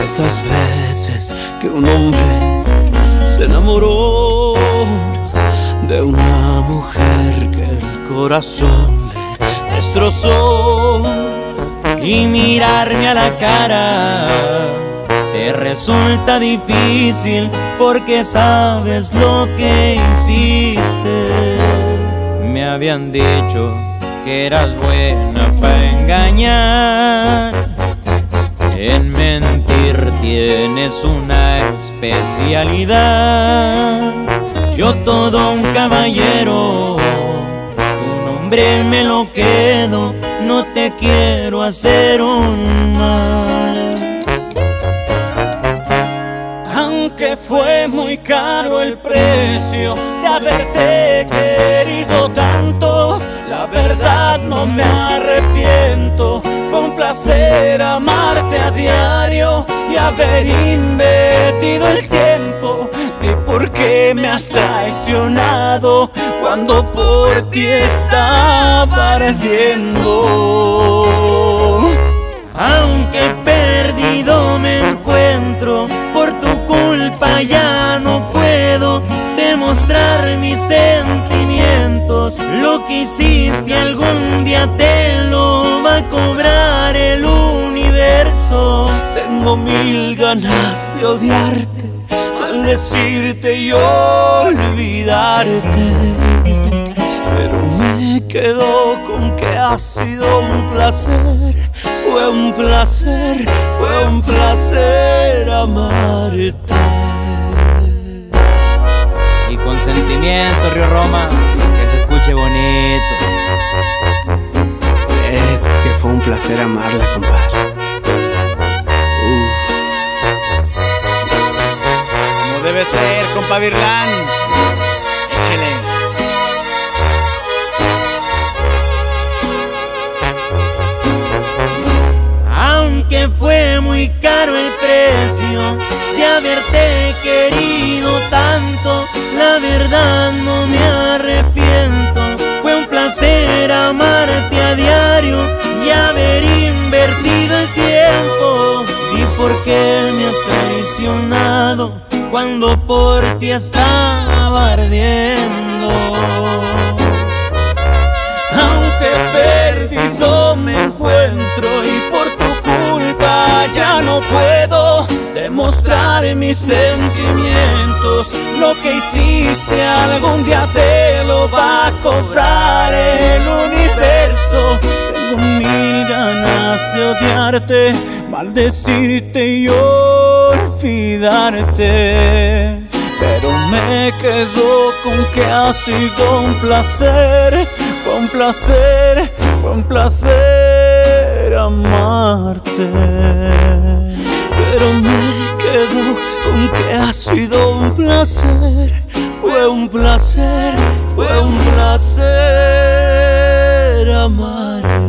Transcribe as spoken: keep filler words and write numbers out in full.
esas veces que un hombre se enamoró de una mujer que el corazón le destrozó, y mirarme a la cara te resulta difícil porque sabes lo que hiciste. Me habían dicho que eras buena para engañar, en mentir tienes una especialidad. Yo todo un caballero, tu nombre me lo quedo, no te quiero hacer un mal. Aunque fue muy caro el precio de haberte querido tanto, la verdad no me arrepiento. Fue un placer amarte a diario y haber invertido el tiempo. ¿Y por qué me has traicionado cuando por ti estaba ardiendo? Aunque perdido me encuentro, por tu culpa ya no puedo demostrar mis sentimientos. Lo que hiciste algún día te lo va a cobrar el universo. Tengo mil ganas de odiarte, maldecirte y olvidarte, pero me quedo con que ha sido un placer. Fue un placer, fue un placer amarte. Y con sentimiento, Río Roma, que se escuche bonito. Es que fue un placer amarla, compadre. Uf. Como debe ser, compa Virlán. Échele. Aunque fue muy caro el precio de haberte querido tanto, la verdad no me arrepiento. Fue un placer amarte a diario y haber invertido el tiempo. ¿Y por qué me has traicionado cuando por ti estaba ardiendo? Aunque perdido me encuentro y por tu culpa ya no puedo demostrar mis sentimientos. Lo que hiciste algún día te lo va a cobrar el universo. Tengo mil ganas de odiarte, maldecirte y olvidarte, pero me quedo con que ha sido un placer. Fue un placer, fue un placer amarte, pero me quedo con que ha sido un placer. Fue un placer, fue un placer amarte.